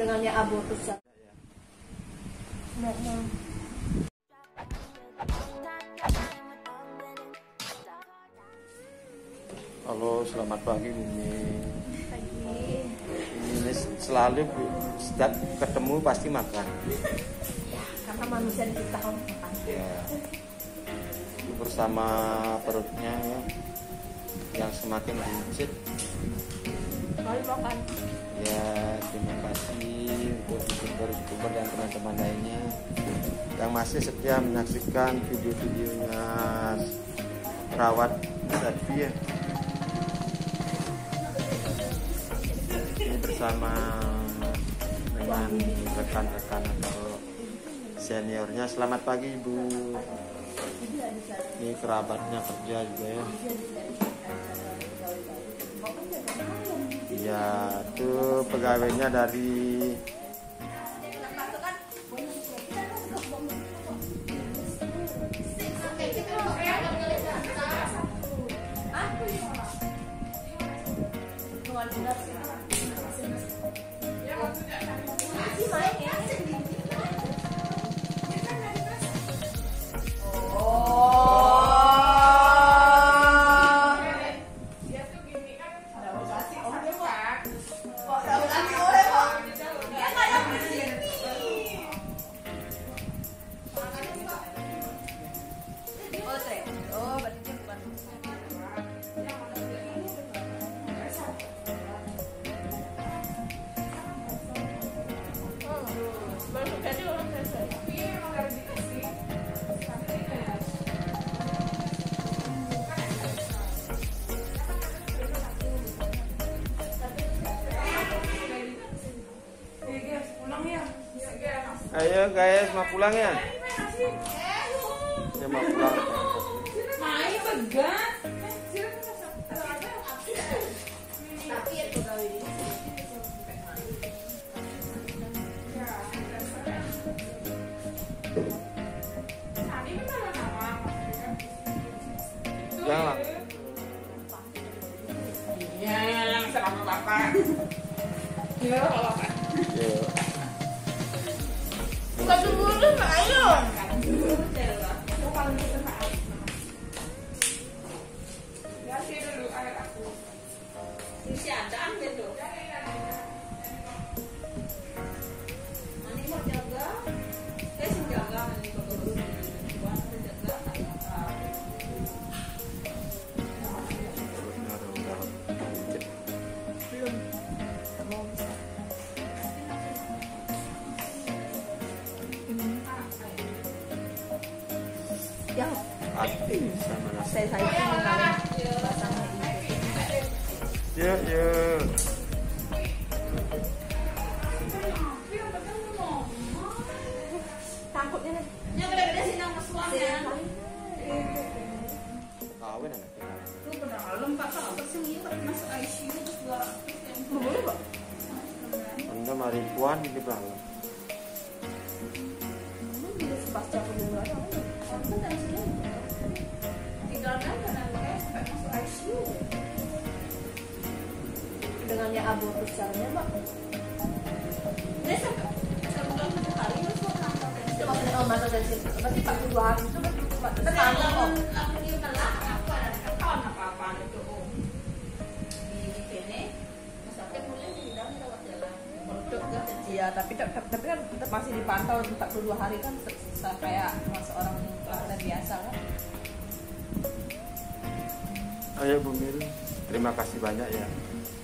dengannya abortus ya. Halo, selamat pagi Bumi. Pagi. Ini selalu setiap ketemu pasti makan. Ya, karena manusia diciptakan makan. Ya. Bersama perutnya ya, yang semakin buncit. Mari makan. Ya, terima kasih untuk youtuber dan teman-teman lainnya yang masih setia menyaksikan video-videonya perawat Sadfi ya. Ini bersama dengan rekan-rekan atau seniornya. Selamat pagi Ibu. Ini kerabatnya kerja juga ya. Iya, itu pegawainya dari ayo guys, mau pulang ya? Ya mau pulang. Main pegat. Jangan. Iya, selama bapak. Iya, bapak. Yuk. Satu dulu, ayo. Kasih dulu air aku. Isi ada ambil dulu. Mani mau jaga? Saya sih jaga mani kalau dulu. Buat jaga. Yang Hati sama nasi. saya ini kali basahnya ini. Yuk, yuk. Takutnya nih. Yang gede-gede sih nama suaminya. Kawin anaknya. Lu pernah malam kakak bersenggih masuk ICU terus dua. Boleh, Pak? Anda mari puan di belakang. Pasca pembunuhan. Dengannya abortus caranya, Pak. Itu maksudnya masa dari situ. Berarti 42 hari itu tenang kok. Iya, tapi kan tetap masih dipantau 42 hari kan kayak seorang kelahiran biasa kan. Ayo Bu Mil, terima kasih banyak ya